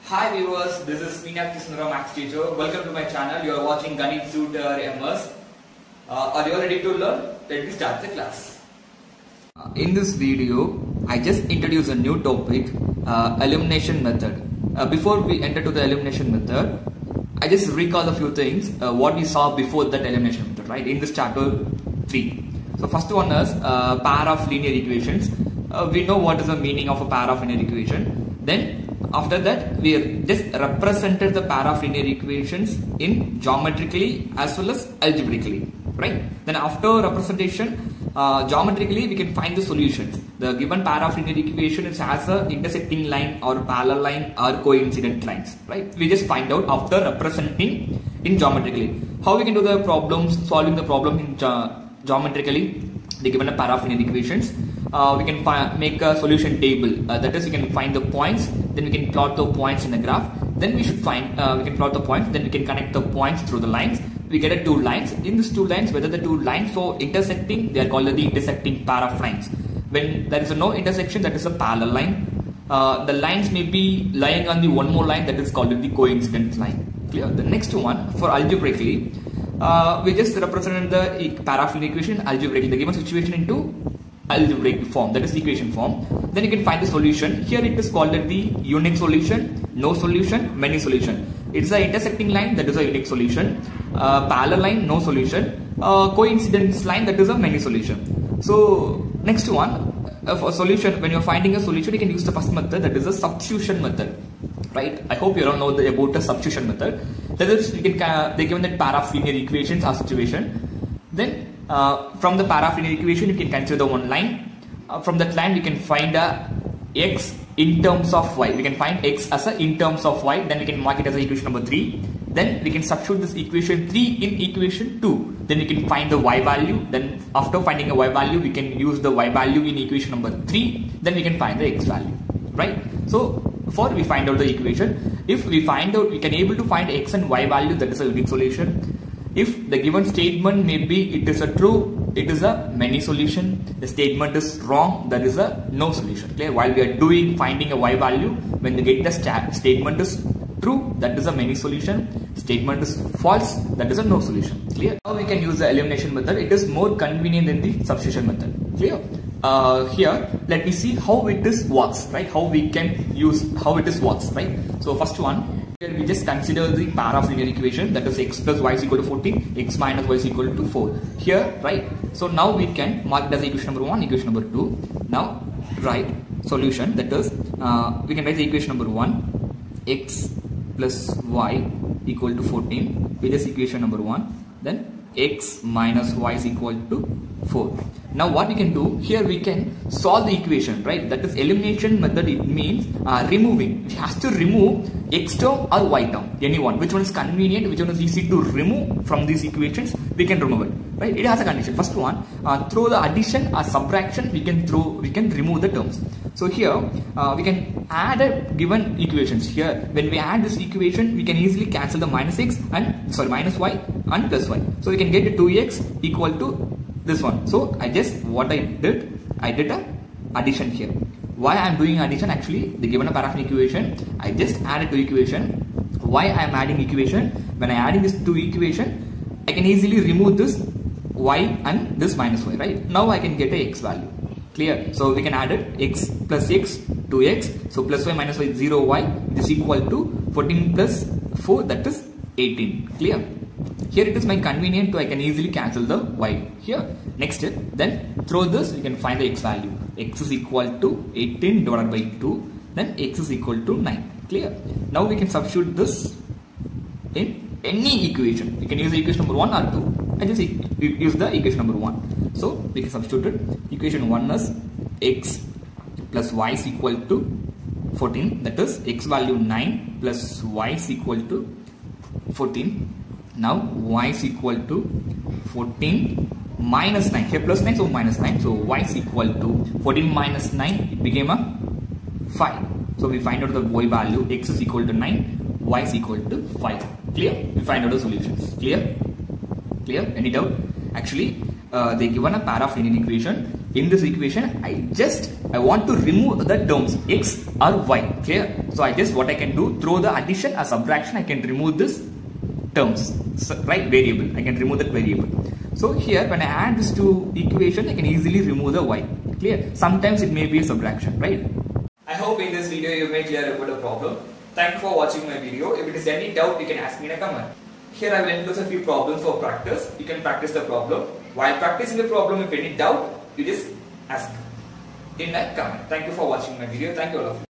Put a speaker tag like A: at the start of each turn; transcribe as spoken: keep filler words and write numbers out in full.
A: Hi viewers, this is Meenakshi Sundaram, Max teacher. Welcome to my channel. You are watching Ganit Tutor M S. Uh, are you all ready to learn? Let me start the class. Uh, in this video, I just introduce a new topic, uh, elimination method. Uh, before we enter to the elimination method, I just recall a few things uh, what we saw before that elimination method, right? In this chapter three. So first one is uh, pair of linear equations. Uh, we know what is the meaning of a pair of linear equation. Then after that, we just represented the pair of linear equations in geometrically as well as algebraically, right? Then after representation, uh, geometrically we can find the solutions. The given pair of linear equation is has a intersecting line or parallel line or coincident lines, right? We just find out after representing in geometrically. How we can do the problems, solving the problem in ge geometrically, they given a pair of linear equations. Uh, we can make a solution table. Uh, that is, we can find the points, then we can plot the points in the graph. Then we should find, uh, we can plot the points, then we can connect the points through the lines. We get a two lines. In these two lines, whether the two lines are intersecting, they are called the intersecting pair of lines. When there is a no intersection, that is a parallel line. Uh, the lines may be lying on the one more line, that is called the coincident line. Clear? The next one, for algebraically, uh, we just represented the pair of linear equation algebraically, the given situation into algebraic form, that is equation form. Then you can find the solution. Here it is called the unique solution, no solution, many solution. It's a intersecting line, that is a unique solution. Uh, parallel line, no solution. Uh, coincidence line, that is a many solution. So next one, uh, for solution, when you're finding a solution, you can use the first method, that is a substitution method, right? I hope you don't know the, about the substitution method. That is, you can uh, they given that pair of linear equations or situation. Then Uh, from the pair of linear equation, you can consider one line. Uh, from that line, we can find a x in terms of y. We can find x as a in terms of y. Then we can mark it as a equation number three. Then we can substitute this equation three in equation two. Then we can find the y value. Then after finding a y value, we can use the y value in equation number three. Then we can find the x value, right? So before we find out the equation, if we find out, we can able to find x and y value, that is a unique solution. If the given statement may be it is a true, it is a many solution. The statement is wrong, that is a no solution. Clear? While we are doing finding a y value, when we get the statement is true, that is a many solution. Statement is false, that is a no solution. Clear? Now we can use the elimination method. It is more convenient than the substitution method. Clear? Uh, here, let me see how it is works, right? How we can use how it is works, right? So first one. Here we just consider the pair of linear equation, that is x plus y is equal to fourteen, x minus y is equal to four. Here, right? So now we can mark it as equation number one, equation number two. Now write solution, that is, uh, we can write the equation number one, x plus y equal to fourteen, with this equation number one. Then x minus y is equal to four. Now what we can do, here we can solve the equation, right? That is elimination method. It means uh, removing. It has to remove x term or y term, anyone. Which one is convenient, which one is easy to remove from these equations, we can remove it, right? It has a condition. First one, uh, through the addition or subtraction, we can throw, we can remove the terms. So here uh, we can add a given equations. Here when we add this equation, we can easily cancel the minus x and sorry minus y and plus y. So we can get the two x equal to this one. So I just what I did, I did a addition here. Why I am doing addition? Actually, they given a pair of equation. I just added two equation. Why I am adding equation? When I adding this two equation, I can easily remove this y and this minus y, right? Now I can get a x value. Clear? So we can add it x plus x, two x. So plus y minus y, zero y, which is equal to fourteen plus four, that is eighteen. Clear? Here it is my convenient to I can easily cancel the y here. Next, then through this we can find the x value. X is equal to eighteen divided by two. Then x is equal to nine. Clear? Now we can substitute this in any equation. We can use the equation number one or two. I just use the equation number one. So we can substitute it. Equation one is x plus y is equal to fourteen. That is x value nine plus y is equal to fourteen. Now y is equal to fourteen minus nine. Here plus nine, so minus nine. So y is equal to fourteen minus nine. It became a five. So we find out the y value. X is equal to nine. Y is equal to five. Clear? We find out the solutions. Clear? Clear? Any doubt? Actually, uh, they given a pair of linear equation. in this equation, I just, I want to remove the terms x or y, clear? So I just, what I can do, through the addition or subtraction, I can remove this terms, so, right, variable, I can remove that variable. So here, when I add these two equations, I can easily remove the y, clear? Sometimes it may be a subtraction, right? I hope in this video you may clear about the problem. Thank you for watching my video. If it is any doubt, you can ask me in a comment. Here I will enclose a few problems for practice. You can practice the problem. While practicing the problem, if any doubt, you just ask in a comment. Thank you for watching my video. Thank you all of you.